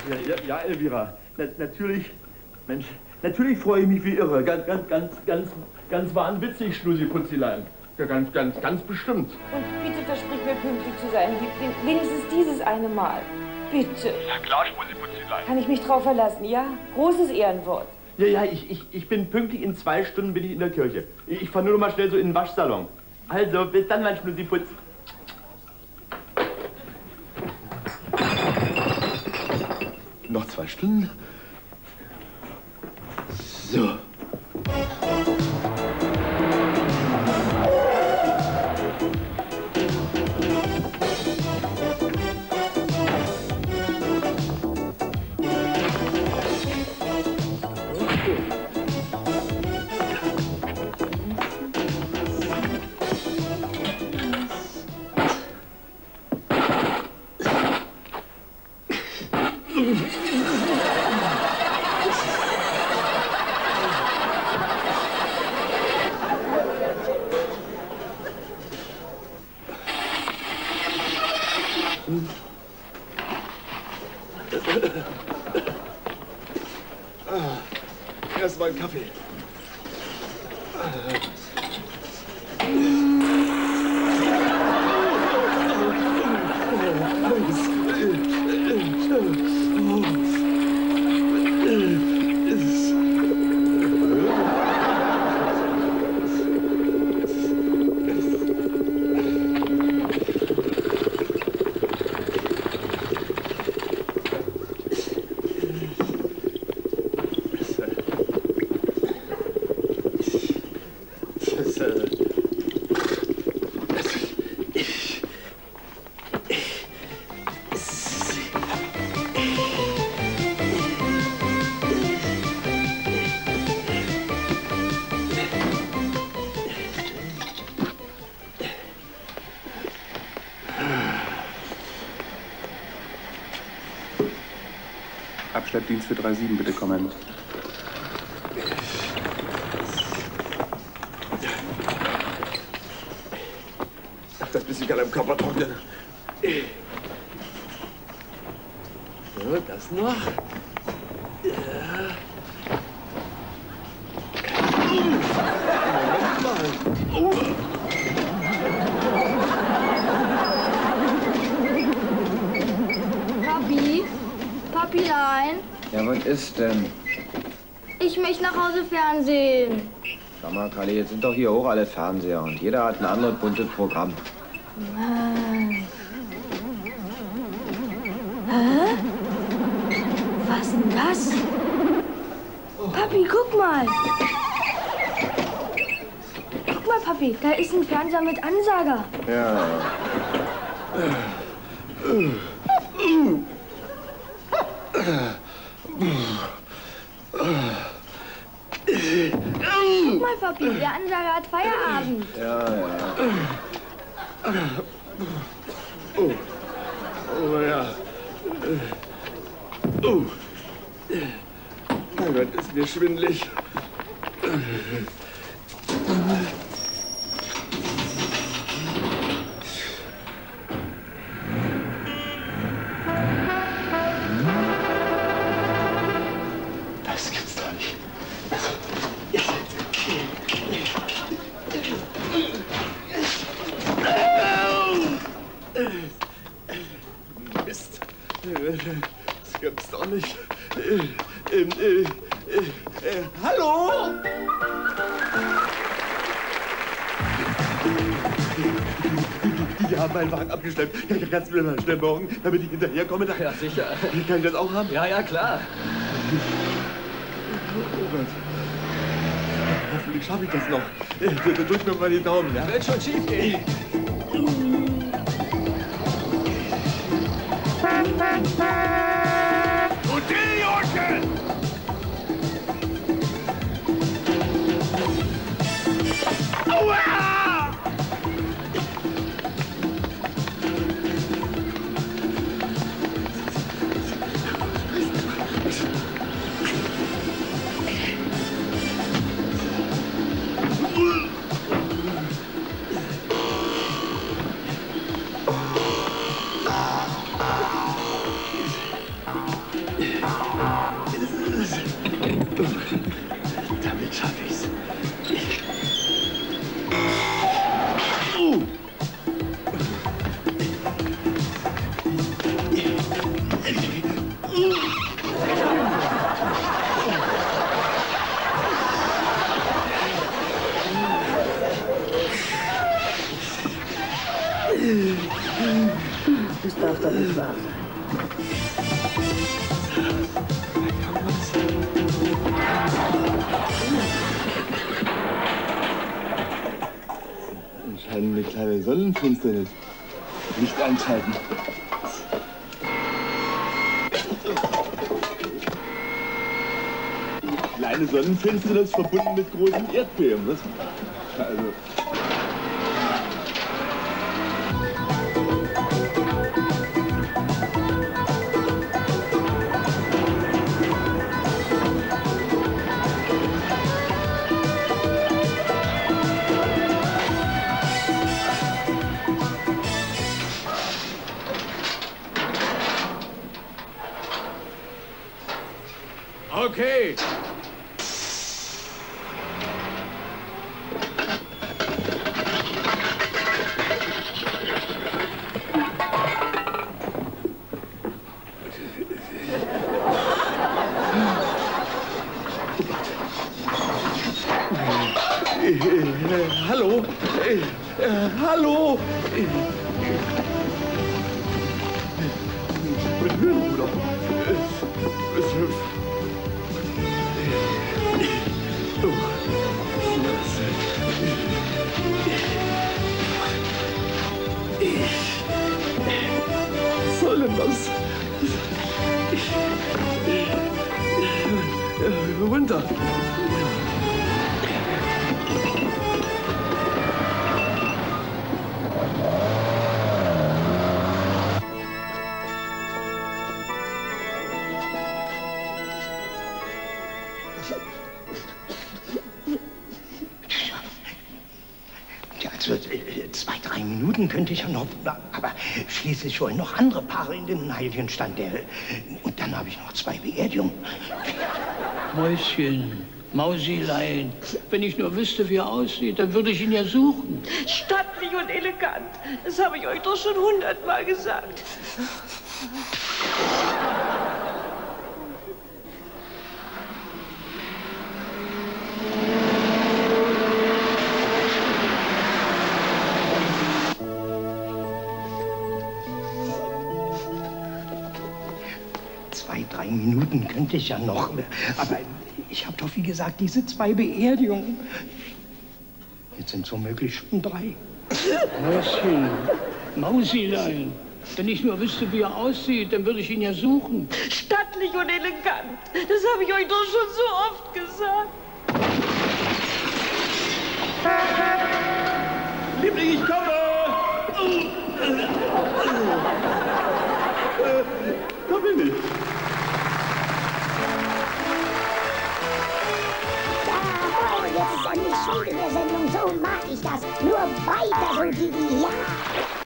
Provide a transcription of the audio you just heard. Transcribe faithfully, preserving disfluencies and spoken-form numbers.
Ja, ja, ja, Elvira. Na, natürlich, Mensch, natürlich freue ich mich wie irre. Ganz, ganz, ganz, ganz, ganz wahnwitzig, Schnusi-Putzilein. Ja, ganz, ganz, ganz bestimmt. Und bitte versprich mir pünktlich zu sein. Wenigstens dieses eine Mal. Bitte. Ja klar, Schnusi-Putzilein. Kann ich mich drauf verlassen, ja? Großes Ehrenwort. Ja, ja, ich, ich, ich bin pünktlich. In zwei Stunden bin ich in der Kirche. Ich, ich fahre nur noch mal schnell so in den Waschsalon. Also, bis dann, mein Schnusi-Putz. Noch zwei Stunden. So. Erst mal einen Kaffee. Abschleppdienst für drei sieben, bitte kommen. Ach, das bisschen kann am Körper trocknen. So, das noch. Ja. Moment mal. Oh. Papi? Papilein? Ja, was ist denn? Ich möchte nach Hause Fernsehen. Sag mal, Kalli, jetzt sind doch hier auch alle Fernseher und jeder hat ein anderes buntes Programm. Mann. Hä? Was ist denn das? Papi, guck mal. Guck mal, Papi, da ist ein Fernseher mit Ansager. Ja. Guck mal, Papi, der Ansager hat Feierabend. Ja, ja. Oh. Oh, ja. Oh. Oh Gott, ist mir schwindelig. Das gibt's doch nicht. Mist. Das gibt's doch nicht. Äh, äh, äh, äh, hallo? Die haben meinen Wagen abgeschleppt. Kannst du mir mal schnell morgen, damit ich hinterherkomme? Ja, sicher. Kann ich das auch haben? Ja, ja, klar. Oh Gott. Hoffentlich schaffe ich das noch. Drück mir mal die Daumen, ja? Wird schon schief gehen. Und die Jorken! Aua! darf doch nicht wahr sein. Anscheinend eine kleine Sonnenfinsternis. Licht einschalten. Kleine Sonnenfinsternis verbunden mit großen Erdbeben. Was? Also. Okay. Äh, äh, hallo? Äh, äh, hallo? Äh, mein Höhenbruder. Äh, äh, oh. Was soll denn das? Runter. Also zwei, drei Minuten könnte ich ja noch, aber schließlich wollen noch andere Paare in den Heiligenstand. Der, und dann habe ich noch zwei Beerdigungen. Mäuschen, Mausilein, wenn ich nur wüsste, wie er aussieht, dann würde ich ihn ja suchen. Stattlich und elegant. Das habe ich euch doch schon hundertmal gesagt. Zwei, drei Minuten könnte ich ja noch, aber ich habe doch, wie gesagt, diese zwei Beerdigungen. Jetzt sind es womöglich schon drei. Mäuschen, Mausilein, wenn ich nur wüsste, wie er aussieht, dann würde ich ihn ja suchen. Stattlich und elegant. Das habe ich euch doch schon so oft gesagt. Liebling, ich komme! Äh, da bin ich. Jetzt ist endlich Schluss in der Sendung, so mag ich das. Nur weiter so, Didi, ja.